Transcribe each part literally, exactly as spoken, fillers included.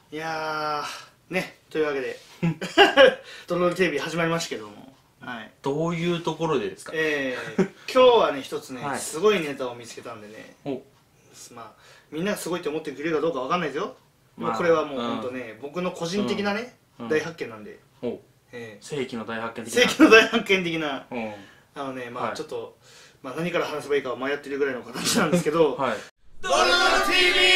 いやーね、というわけでドロールテレビ始まりましたけども、はい、 どういうところでですか？ えー、今日はね一つね、はい、すごいネタを見つけたんでね、おまあみんながすごいって思ってくれるかどうかわかんないですよ、まあ、これはもうほんとね、うん、僕の個人的なね、うん、大発見なんで、 うん、えー、世紀の大発見的な世紀の大発見的な、うん、あのねまあ、はい、ちょっと、まあ、何から話せばいいか迷ってるぐらいの形なんですけど、はい、ドロドロ ティーブ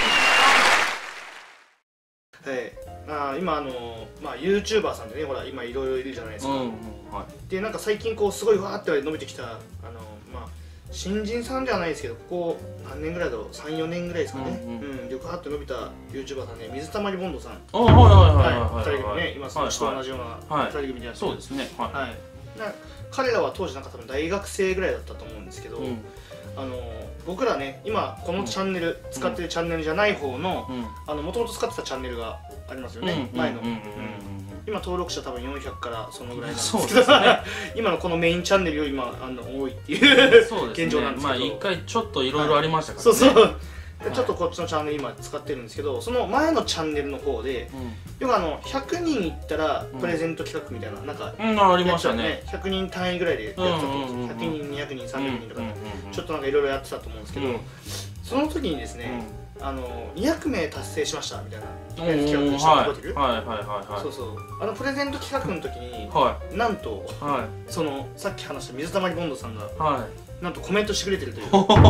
イ！ はい、あ今あのまあ YouTuber さんでねほら今いろいろいるじゃないですか、うんうん、はい、でなんか最近こうすごいわーって伸びてきたあのまあ新人さんではないですけどここ何年ぐらいだろう さんよねんぐらいですかね、うんでわーって伸びた YouTuber さんね水溜りボンドさん、あはいはいはいはいふたり組ね今その人と同じようなふたり組でやってる、そうですね、はいな彼らは当時なんか多分大学生ぐらいだったと思うんですけど、うん、あの僕らね今このチャンネル、うん、使ってるチャンネルじゃない方のもともと使ってたチャンネルがありますよね、前の今登録者多分よんひゃくからそのぐらいなんですけど、ね、今のこのメインチャンネルより今あの多いっていう現状なんですけど、 まあ一回ちょっといろいろありましたからね、そうそうちょっとこっちのチャンネル今使ってるんですけど、その前のチャンネルの方で、要はあのひゃくにんいったらプレゼント企画みたいななんかありましたね、 ひゃくにん単位ぐらいでやってたと思うんですよ、ひゃくにんにひゃくにんさんびゃくにんとかちょっとなんかいろいろやってたと思うんですけど、その時にですねあのにひゃくめい達成しましたみたいな企画したの覚えてる？はいはいはいはい、そうそうあのプレゼント企画の時に、はい、なんと、はい、そのさっき話した水溜りボンドさんが、はい、なんとコメントしてくれてるという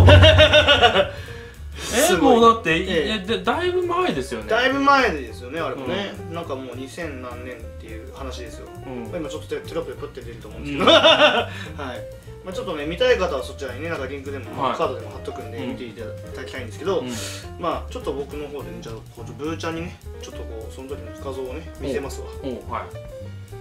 えもうだって、ええ、だいぶ前ですよね。 だいぶ前ですよねあれもね、うん、なんかもうにせん何年っていう話ですよ、うん、今ちょっとテロップでプッて出ると思うんですけど、うん、はいまあちょっとね見たい方はそちらにねなんかリンクでも、はい、カードでも貼っとくんで見ていただきたいんですけど、うん、まあちょっと僕の方でねじゃあこうブーちゃんにねちょっとこうその時の画像をね見せますわ、はい、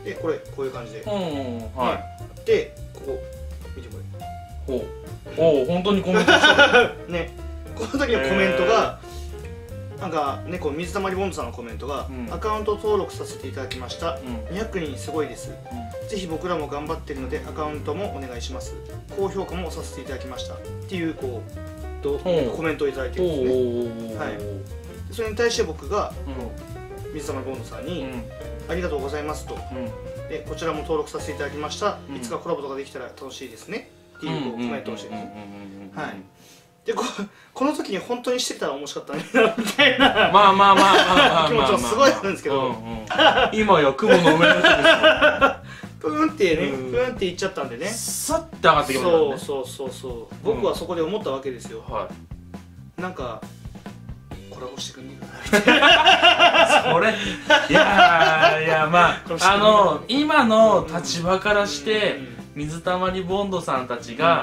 でこれこういう感じで、はい、でここ見てこれほうおお本当にコメントしてねこの時のコメントがなんかねこう水溜りボンドさんのコメントが、うん、アカウント登録させていただきました、うん、にひゃくにんすごいです、うん、ぜひ僕らも頑張ってるのでアカウントもお願いします、高評価もさせていただきましたっていうこうどコメントをいただいてるんですね、はい、それに対して僕が、うん、水溜りボンドさんに、うん、ありがとうございますと、うん、でこちらも登録させていただきました、うん、いつかコラボとかできたら楽しいですねっていう、こうコメントをしてるんですはいで こ, この時に本当にしてたら面白かったねみたいなまあまあまあまあまあ気持ちはすごいあるんですけど、 今や雲の上の人ですプーンってね、プーンっていっちゃったんでねさって上がってきましたね。 そうそうそうそう僕はそこで思ったわけですよ、はい、なんかコラボしてくんねえかなみたいなそれいやいやまああの今の立場からして水溜りボンドさんたちが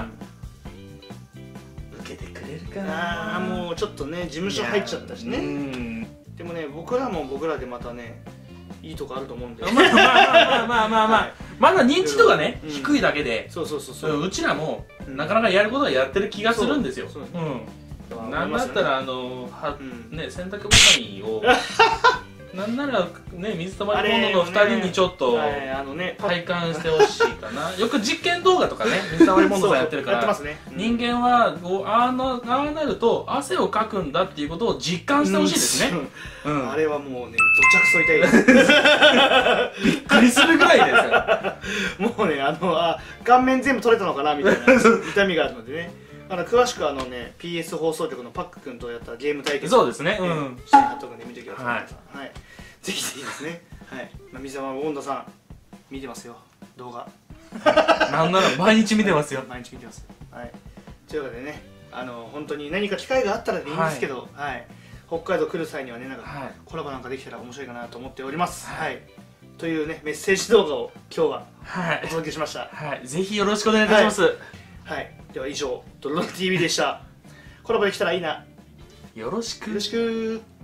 ああもうちょっとね事務所入っちゃったしね、でもね僕らも僕らでまたねいいとこあると思うんで、まあまあまあまあまあまあまあまだ認知度がね低いだけで、そうそうそうそううちらもなかなかやることはやってる気がするんですよ。なんだったらあのね洗濯バサミをなんならね水溜りボンドのふたりにちょっと体感してほしいかな。よく実験動画とかね水溜りボンドさんやってるから人間はああなると汗をかくんだっていうことを実感してほしいですね。 あれはもうねどちゃくそ痛いですびっくりするぐらいですよもうねあのあ顔面全部取れたのかなみたいな痛みがあるのでねあの詳しくあのね ピーエス 放送局のパック君とやったゲーム対決そうですねうん下に貼っとくんで見てください。はい、ぜひぜひですね。はい、水溜りボンドさん見てますよ動画。 なんなら毎日見てますよ。 毎日見てます。はい。というわけでね、あの本当に何か機会があったらでいいんですけど、はい、はい、北海道来る際にはねなんか、はい、コラボなんかできたら面白いかなと思っております。はい。はい、というねメッセージ動画を今日はお届けしました。 はい。ぜひよろしくお願いいたします。はい。 はい、では以上ドロドロ ティーブイ でした。コラボできたらいいな。 よろしく。 よろしく。